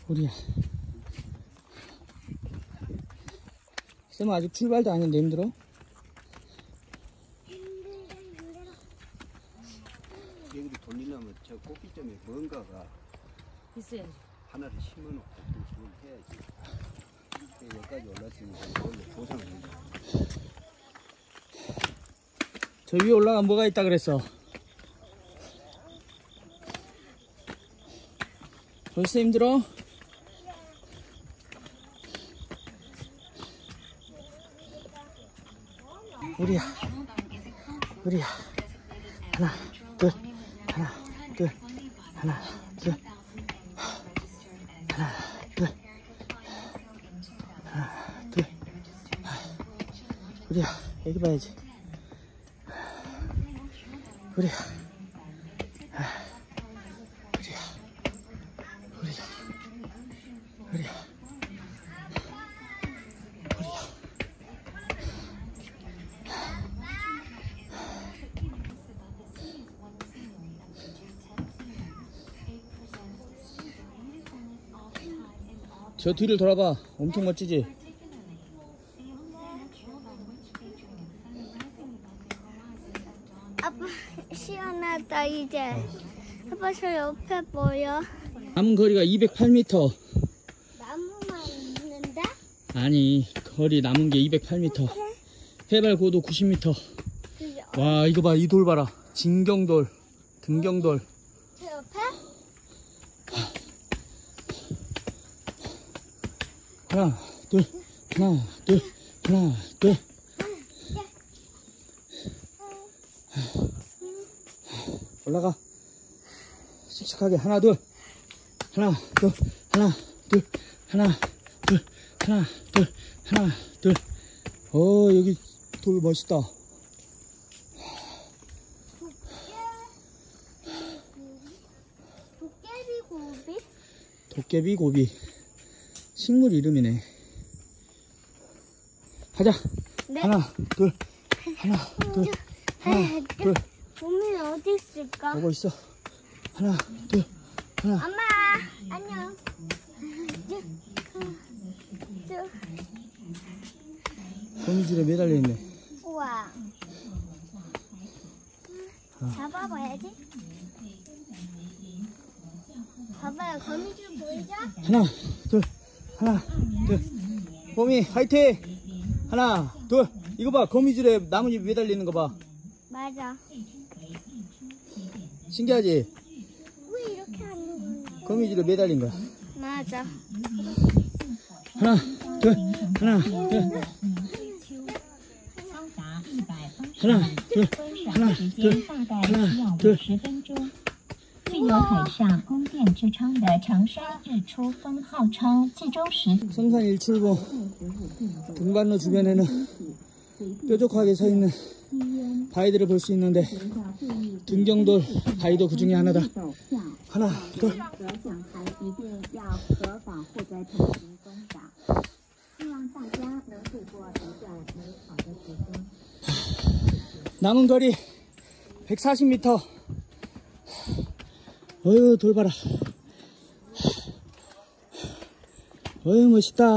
우리야. 쌤은 아직 출발도 안 했는데 힘들어? 여기 돌리려면 저 꼭지점에 뭔가가 있어야지. 하나를 심어놓고 그걸 해야지. 여기까지 올랐으니까 이걸로 보상을 해줘. 저 위에 올라가면 뭐가 있다 그랬어? 벌써 힘들어? 우리야. 우리야. 하나, 둘, 하나, 둘, 하나, 둘, 하나, 둘, 하나, 둘. 우리야, 여기 봐야지. 우리야. 우리야. 우리야. 우리야. 저 뒤를 돌아봐. 엄청 멋지지? 아빠 시원하다 이제. 아빠 저 옆에 보여? 남은 거리가 208m. 나무만 있는데? 아니, 거리 남은 게 208m. 해발 고도 90m. 그죠? 와, 이거 봐. 이 돌 봐라. 진경돌, 등경돌. 저 옆에? 하나, 둘, 하나, 둘, 하나, 둘. 올라가. 씩씩하게. 하나, 둘. 하나, 둘, 하나, 둘, 하나, 둘, 하나, 둘, 하나, 둘. 여기 돌 멋있다. 도깨비고비? 도깨비고비. 식물 이름이네. 가자. 네. 하나, 둘, 하나, 둘, 하나, 둘. 곰이 어디 있을까? 보고 있어. 하나, 둘, 하나. 엄마 안녕. 거미줄에 매달려 있네. 우와. 잡아봐야지. 봐봐요. 거미줄 보이죠? 하나, 둘, 하나, 둘. 거미, 화이팅! 하나, 둘. 이거 봐. 거미줄에 나뭇잎 매달리는 거 봐. 맞아. 신기하지? 왜 이렇게 하는 거야? 거미줄에 매달린 거야. 맞아. 하나, 둘, 하나, 둘. 하나, 둘, 하나, 둘, 하나, 둘. 具有海上宫殿之称的长山日出峰号称冀州时 성산 일출봉 등반로 주변에는 뾰족하게 서 있는 바위들을 볼 수 있는데 등경돌 바위도 그 중에 하나다. 하나, 둘. 남은 거리 140m. 어휴, 돌 봐라. 어휴, 멋있다.